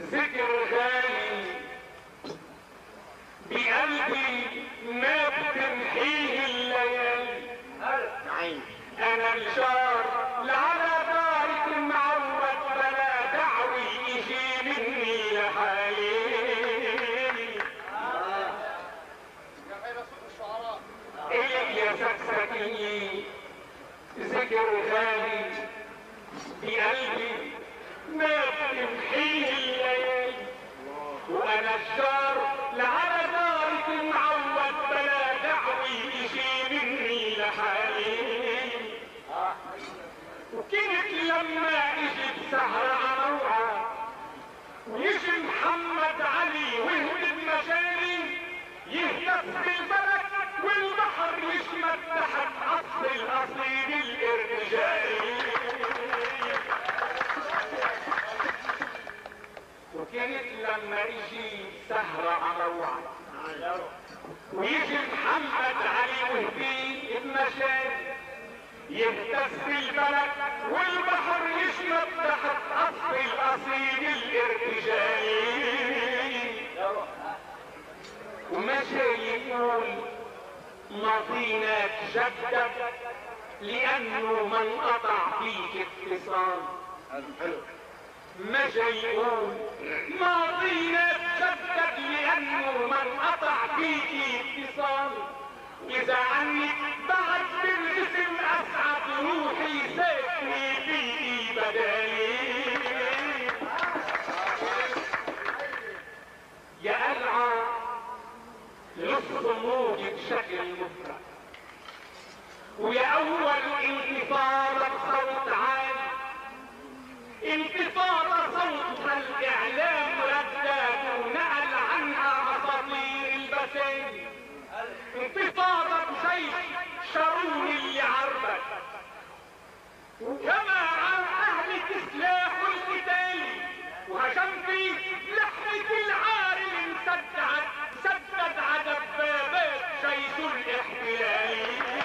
ذكر غالي بقلبي ما بتمحيه الليالي. انا الجار لعلى دارك معود بلا دعوي يجي مني لحالي. إلك يا سكسكي ذكر غالي بقلبي ما بتمحيه الليالي. وانا الجار لعلى دارك معود بلا دعوي يجي مني لحالي. وكنت لما اجت سهرة عروعة ويجي محمد علي ويهدد مجالي يهتف بالفلك والبحر يشمت تحت اصل الاصيل الارتجالي. وكانت لما يجي سهرة عروعة ويجي محمد علي ويهدد مجالي يهتز بالفلك والبحر يشمت تحت اصل الاصيل الارتجالي. ومشى يقول ماضينا تجدد لانه من قطع فيك اتصال. مشى يقول ماضينا تجدد لانه من قطع فيك اتصال. إذا عنك بعد بالجسم أسعد روحي ساكني فيكي بدالي. يا قلعة للصمود بشكل مفرط ويا أول انتفاضة بصوت عالي. انتفاضة صوتها الإعلام رداد ونقل عنها أساطير البساتين. انتفاضة بجيش شارون اللي عربك وكما عن اهلك سلاح القتال وهجم في لحمة العار سدد عدبابات جيش الاحتلال.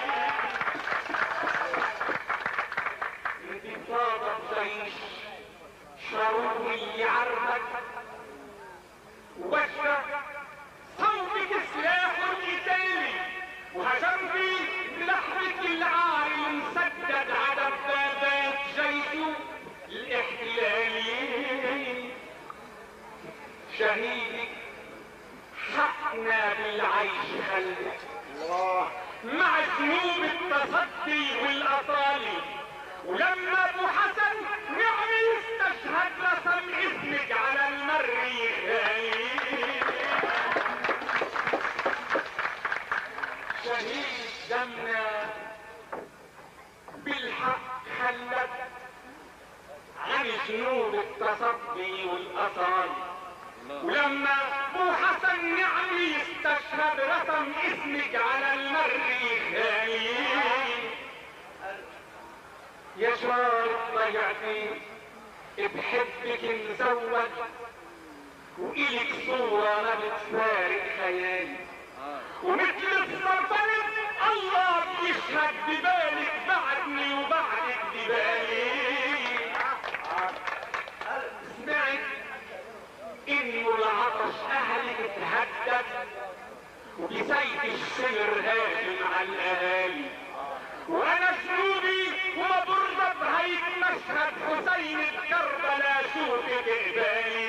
انتفاضة بجيش شارون اللي عربك وبشر صوتك سلاح القتال وهجم في لحظة العار مسدد على دبابات جيش الاحتلال. شهيدك حقنا بالعيش خلك مع ذنوب التصدي والاصالي. ولما ابو حسن نعم يستشهد رسم اسمك على المريخ. شهيد دمنا بالحق خلت عن جنود التصدي والاصال. ولما ابو حسن نعم يستشهد رسم اسمك على المريخ. يا شباب ضيعتي بحبك مزود وإلك صورة ما بتفارق خيالي. ومثل الصرفنة الله بيشهد ببالك بعدني وبعدك ببالي. سمعت انه العطش اهلك تهدد وبسيف الشمر هاجم على الاهالي. وانا جنوبي وما برضى بهيك مشهد حسين بكربلاء شوفك قبالي.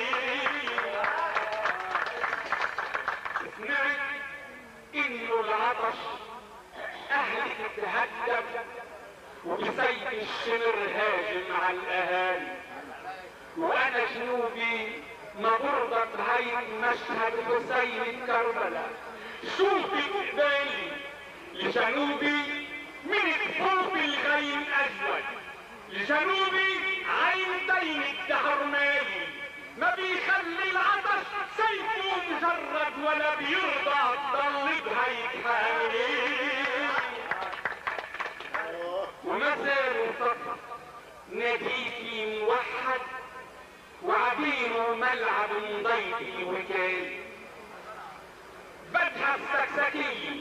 سمعت انه العطش اهلك تهدد وبسيف الشمر هاجم على الاهالي. وانا جنوبي ما برضى بهيك مشهد حسين بكربلاء شوفك قبالي. لجنوبي من فوق الغيم اسود لجنوبي عين الدهر مالي. ما بيخلي العطش سيفه مجرد ولا بيرضى تضل بهيك حالي. وما زالوا فقط ناديكي موحد وعبيره ملعب ضيفي وكالي. بدها السكسكية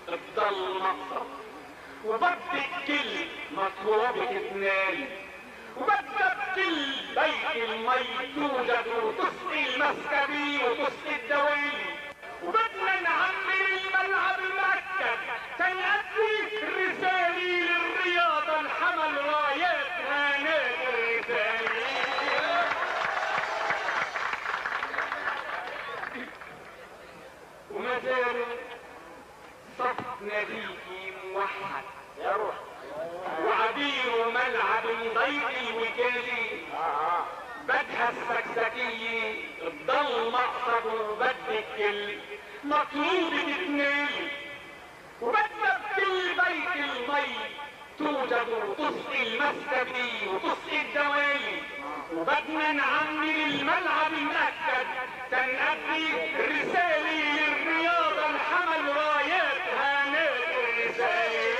تضل مقصد وبدك كل مطلوبك تنالي. وبدأ بكل بيت المي توجد وتسقي المسكبي وتسقي الدوالي، وبدنا نعمر الملعب المأكد تنأدي الرسالي للرياضة الحمل راياتها نادي الرسالي. وما زال صف ناديكي موحد يا روح وعبير ملعب ضيق الوكالي، بدها السكسكية تضل مقصد وبدك كل مطلوب تتنالي، وبدها بكل بيت المي توجد وتسقي المسكبي وتسقي الدوالي، وبدنا نعمر الملعب المأكد تنأدي رسالي للرياضة الحمل راياتها نادي الرسالي.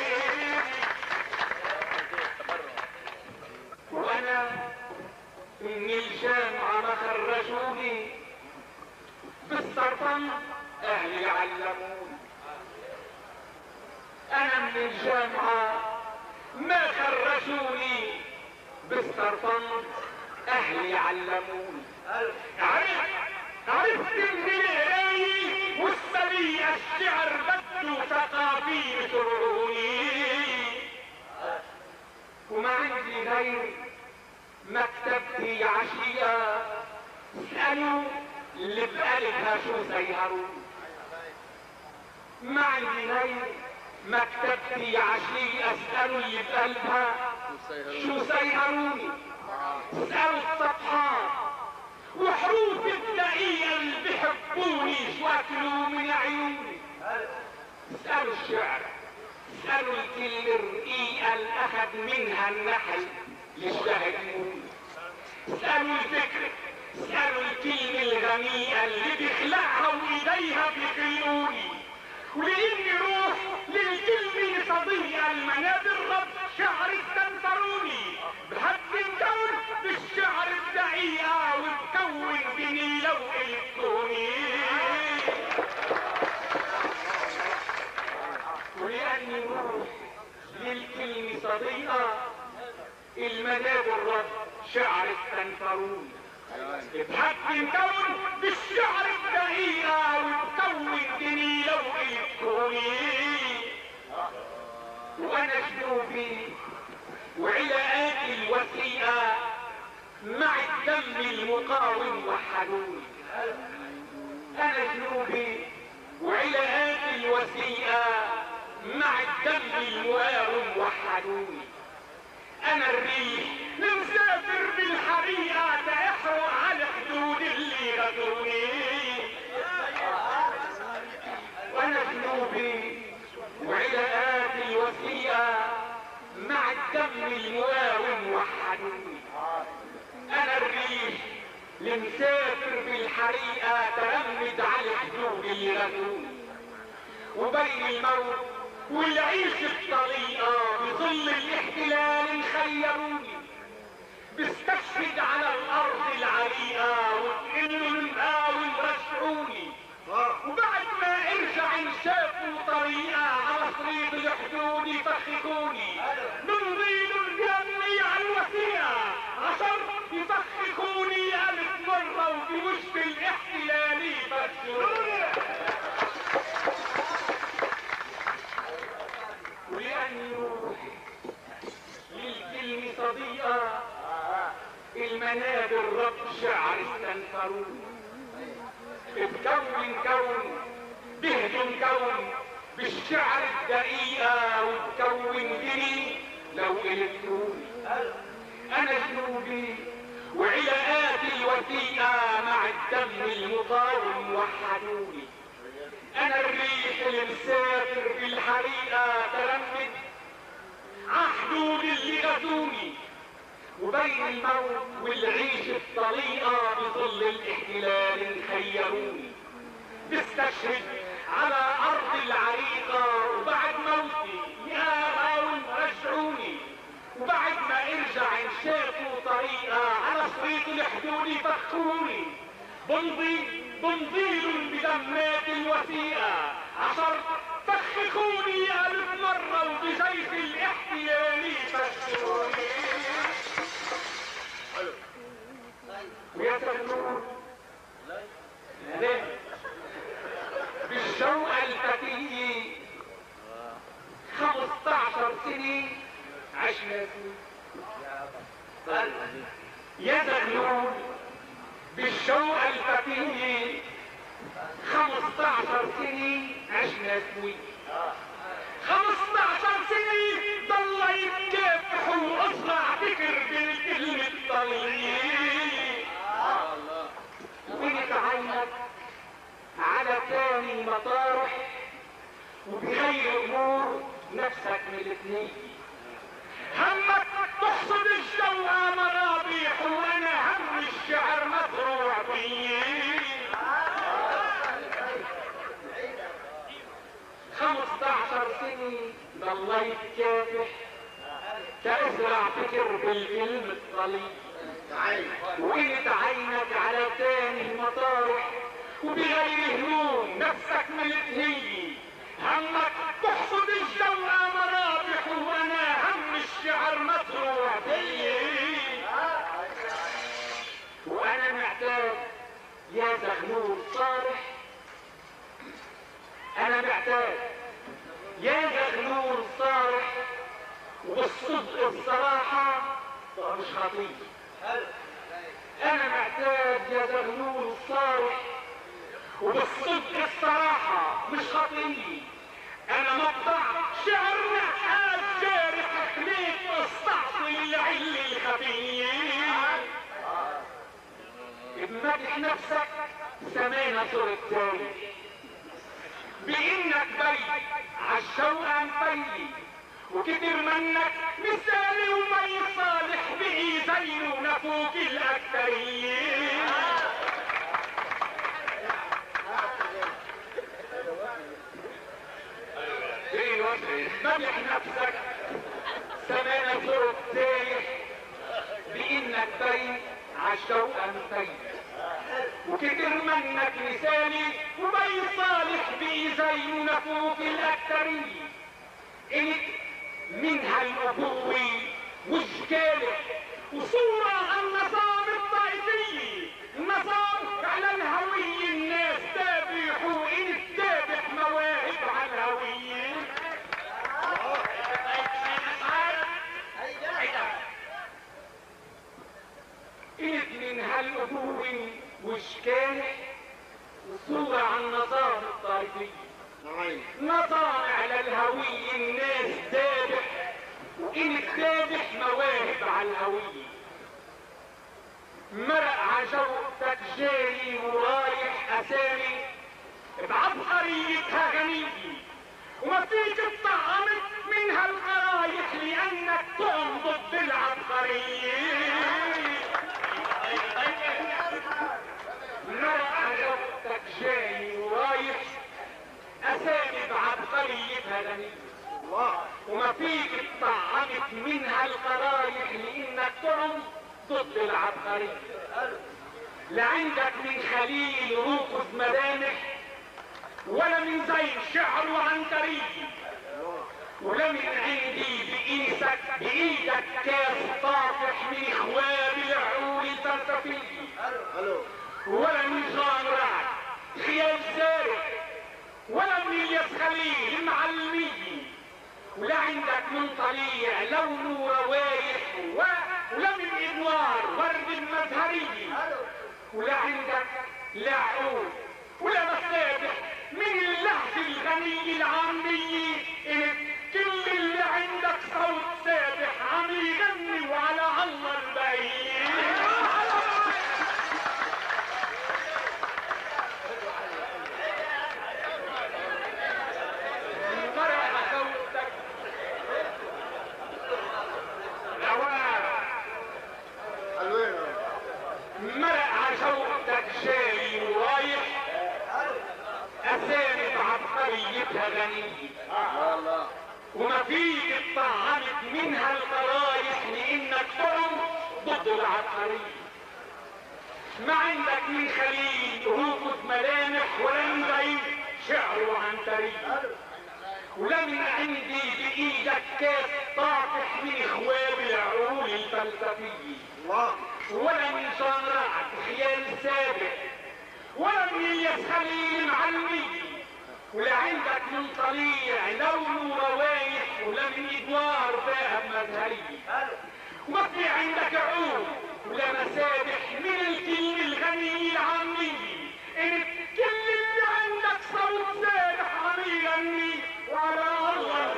وانا من الجامعة ما خرجوني بالسرطان اهلي علموني، انا من الجامعة ما خرجوني بالسرطان اهلي علموني، عرفت من القراية والسبي الشعر بده ثقافي يشرعوني، وما عندي غير مكتبتي عشية اسألوا اللي بقلبها شو سيهروني، ما عندي غير مكتبتي عشية اسألوا اللي بقلبها شو سيهروني، اسألوا الصفحات وحروف الدقيقة اللي بحبوني شو اكلوا من عيوني، اسألوا الشعر اسألوا الكلمة الرقيقة اللي اخذ منها النحل يشتهدوني، اسألوا الفكر اسألوا الكلمة الغنية اللي بيخلقها وايديها بيخلقوني، ولاني روح للكلمة صديقة المنابر رب شعر استنصروني، بحب نكون بالشعر الدقيقة وتكون بني لو قلتوني، ولاني روح للكلمة صديقة المنابر رب شعر استنصروني، بحب نكون بالشعر الدقيقة وتكون بني لو قلتوني، وانا جنوبي وعلاقاتي الوثيقة مع الدم المقاوم وحدوني، انا جنوبي وعلاقاتي الوثيقة مع الدم المقاوم وحدوني، انا الريح المسافر بالحريقة تحرق على حدود اللي غدوني، وانا جنوبي وعلاقاتي الوثيقة مع الدم المقاوم وحدوني، انا الريح المسافر بالحريقة ترمد على حدود اللي غدوني، وبين الموت والعيش الطريقة بظل الاحتلال خيروني، بستشهد على الارض العريقة وتقلوا المقاوم رشعوني، وبعد ما ارجع انشافوا طريقة على طريق الحدود يفخخوني، بنضيل الجميع الوثيقة عشر يفخخوني 1000 مرة وبوجه الاحتلال يفشلوني، ولأني روحي للكلمة صديقة المنابر رب شعر استنفروني، بكون كون بهدم كون بالشعر الدقيقة وتكون بني لو قلتوني، أنا جنوبي وعلاقاتي الوثيقة مع الدم المقاوم وحدوني، أنا الريح المسافر بالحريقة ترمد عحدود اللي غدوني، وبين الموت والعيش الطليقة بظل الاحتلال خيروني، بستشهد على أرض العريقة وبعد موتي يا قوم رجعوني، وبعد ما ارجع انشافوا طريقة على شريط الحدود يفخوني، بنضيل بدمات الوثيقة عشر فخخوني 1000 مرة وبجيش الاحتلال يفشلوني. زغلول بالشوق الفتي 15 سنة عشنا يا زغلول بالشوق الفتي 15 سنة عشنا سوي 15 سنة ضل يتكافح واصنع فكر بالكلمة الطلية وانت عينك على تاني مطارح وبغير امور نفسك من الاثنين همك تحصد الجو مرابيح وانا هم الشعر مزروع فيه 15 سنة ضليت كافح تزرع فكر بالكلمة الطلية وانت عينك على تاني المطارح وبغير هموم نفسك ملتهي همك تحصد الجو مرابح وانا هم الشعر مزروع فيه وانا معتاد يا زغلول صالح انا معتاد يا زغلول صالح وبالصدق الصراحة مش خطير انا معتاد يا زغلول صالح وبالصدق الصراحة مش خطير انا مقطع شعر نحاس جارح حكميت استعصي العل الخفي بمدح نفسك سمينا صورة تاني بانك بي عالشوق انفيلي وكتر منك مثالي ومي صالح بقي زين ونفوك الاكثرين مدح نفسك سمينا صورة تاني بانك بي عالشوق انفيلي وكتر منك مثالي ومي صالح بقي زين ونفوك الاكثرين انت من هالأبوة واشكالك وصورة عن النظام الطائفية النظام على الهوية الناس تابح وانت تابح مواهب على الهوية انت من هالأبوة واشكالك وصورة عن النظام الطائفية نظام على الهوية الناس ذابح وإنك ذابح مواهب على الهوية مرق عجوتك جاري ورايح أسامي بعبقريتها غنية وما فيك تطعمت من هالقرايح لأنك تقوم ضد العبقرية مرق عجوتك جاري ورايح اسامي بعبقريتها غنية وما فيك اتطعمت منها القرايح لانك تعم ضد العبقرية لا عندك من خليل روقص مدامح ولا من زين شعر وعنترية ولا من عندي بايدك كاس طافح من اخواب العقول الفلسفية ولا من غامرات خيال سارق ولا من الياس خليل المعلمية ولا عندك من طليع لونه روايح ولا من ادوار ورد المزهرية ولا عندك لا عود ولا مفاتح من اللهجة الغنية العامية كل اللي عندك صوت سابح عم يغني وعلى الله البعيد مرق عشوقتك جاي ورايح اسامي بعبقريتها غنية وما فيك اتطعمت منها القرايح لانك تعم ضد العبقرية ما عندك من خليل روقص ملامح ولا من زين شعر وعنترية ولا من عندي بايدك كاس طافح من اخواب العقول الفلسفية ولا من جان رعد خيال سابق، ولا من الياس خليل معلمي، ولا عندك من طليع لون وروايح، ولا من ادوار ذهب مزهري، وما في عندك عود ولا مسابح من الكلم الغني العامي. انت كل اللي عندك صوت سابح عم يغني وعلى الله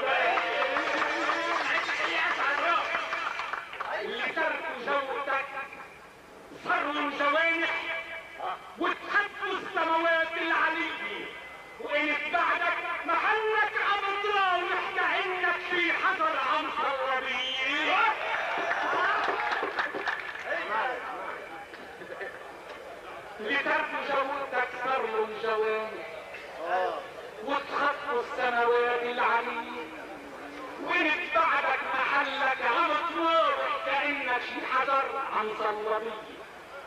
اللي تركوا جوتك صروا جوانح وتحدوا السماوات العلية، وانت بعدك محلك عم تراوح كأنك في حجر عم صربية. اللي تركوا جوتك صروا جوانح وتخطوا السماوات العلية، وانت بعدك محلك عم تراوح كأنك في حجر عم صربية.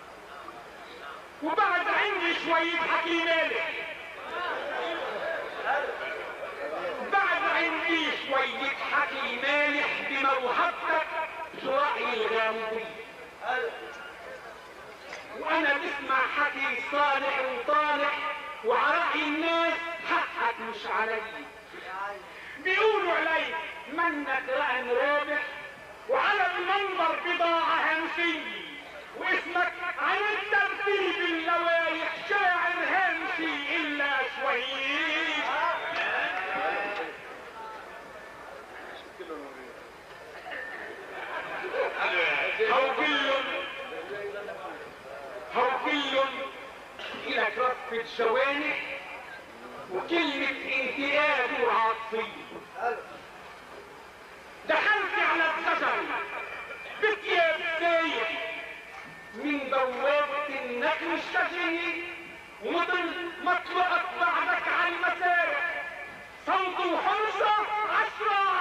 وبعد عندي شوية حكي مالح، بعد عندي شوية حكي مالح بموهبتك في رأي الغامضي، وانا بسمع حكي صالح وطالح وعرأي الناس حقك مش علي. بيقولوا علي منك رأن رابح وعلى المنظر بضاعة همسية، واسمك عن الترتيب اللوايح شاعر همسي الا شوي. هو كل إلك رفة جوانح وكلمة انتقاد وعاطفية. دخلت على الشجر بثياب سايح من بوابة النخل الشجري، ومثل ما طلعت بعدك على المسارح صوت وحرصة 10